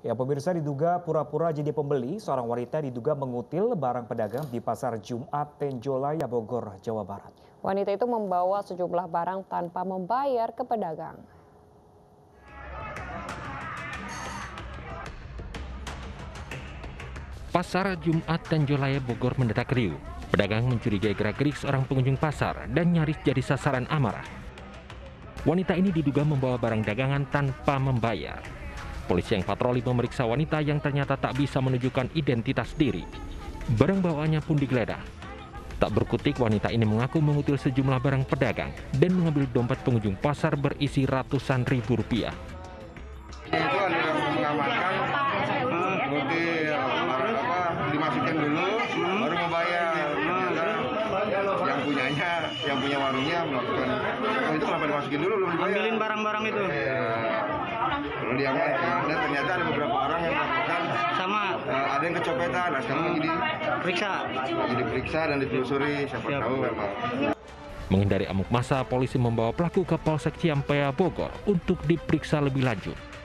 Ya, pemirsa, diduga pura-pura jadi pembeli, seorang wanita diduga mengutil barang pedagang di Pasar Jumat Tenjolaya, Bogor, Jawa Barat. Wanita itu membawa sejumlah barang tanpa membayar ke pedagang. Pasar Jumat Tenjolaya, Bogor mendadak riuh. Pedagang mencurigai gerak-gerik seorang pengunjung pasar dan nyaris jadi sasaran amarah. Wanita ini diduga membawa barang dagangan tanpa membayar. Polisi yang patroli memeriksa wanita yang ternyata tak bisa menunjukkan identitas diri. Barang bawaannya pun digeledah. Tak berkutik, wanita ini mengaku mengutil sejumlah barang pedagang dan mengambil dompet pengunjung pasar berisi ratusan ribu rupiah. Itu ada yang mengamankan, dimasukin dulu, baru membayar. Yang punya warungnya melakukan, itu kenapa dimasukin dulu belum dibayar? Ambilin barang-barang itu. Lalu diamankan dan ternyata ada beberapa orang yang melakukan ada yang kecopetan. Nah, sekarang lagi diperiksa dan ditelusuri, siapa tahu memang. Menghindari amuk massa, polisi membawa pelaku ke Polsek Ciampea, Bogor untuk diperiksa lebih lanjut.